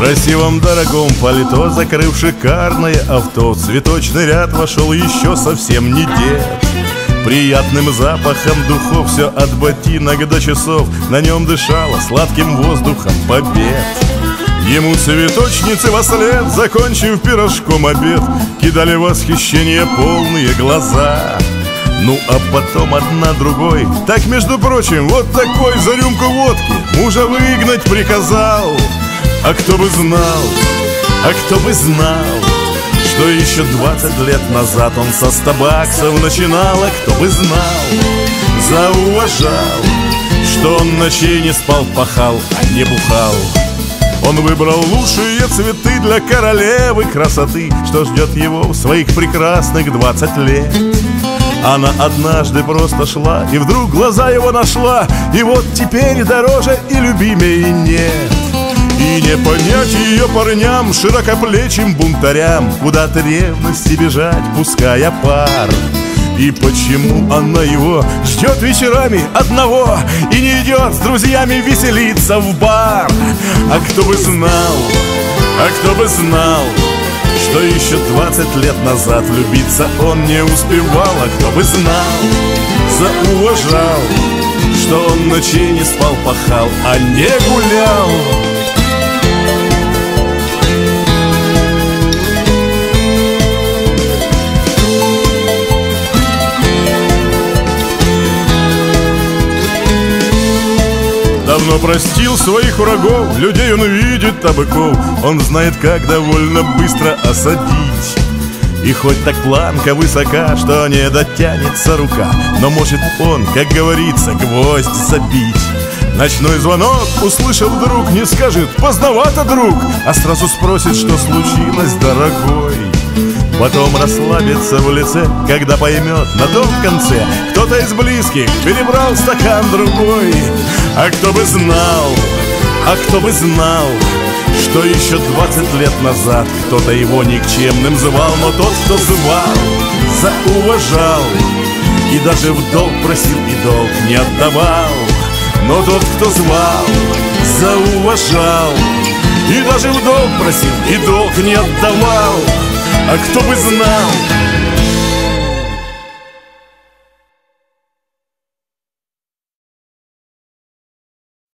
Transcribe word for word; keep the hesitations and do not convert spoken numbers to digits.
красивом дорогом пальто, закрыв шикарное авто, в цветочный ряд вошел еще совсем не дед. Приятным запахом духов все от ботинок до часов на нем дышало сладким воздухом побед. Ему цветочницы вослед, закончив пирожком обед, кидали восхищение полные глаза. Ну а потом одна другой, так между прочим, вот такой за рюмку водки мужа выгнать приказал. А кто бы знал, а кто бы знал, что еще двадцать лет назад он со ста баксов начинал. А кто бы знал, зауважал, что он ночей не спал, пахал, а не бухал. Он выбрал лучшие цветы для королевы красоты, что ждет его в своих прекрасных двадцать лет. Она однажды просто шла, и вдруг глаза его нашла, и вот теперь дороже и любимее нет. И не понять ее парням, широкоплечим бунтарям, куда от ревности бежать, пуская пар. И почему она его ждет вечерами одного и не идет с друзьями веселиться в бар? А кто бы знал, а кто бы знал, что еще двадцать лет назад влюбиться он не успевал. А кто бы знал, зауважал, что он ночей не спал, пахал, а не гулял. Давно простил своих врагов, людей он видит, а быков он знает, как довольно быстро осадить. И хоть так планка высока, что не дотянется рука, но может он, как говорится, гвоздь забить. Ночной звонок, услышав вдруг, не скажет «поздновато, друг», а сразу спросит, что случилось, дорогой. Потом расслабится в лице, когда поймет на том конце кто-то из близких перебрал стакан другой. А кто бы знал, а кто бы знал, что еще двадцать лет назад кто-то его никчемным звал, но тот, кто звал, зауважал и даже в долг просил и долг не отдавал. Но тот, кто звал, зауважал и даже в долг просил и долг не отдавал. А кто бы знал,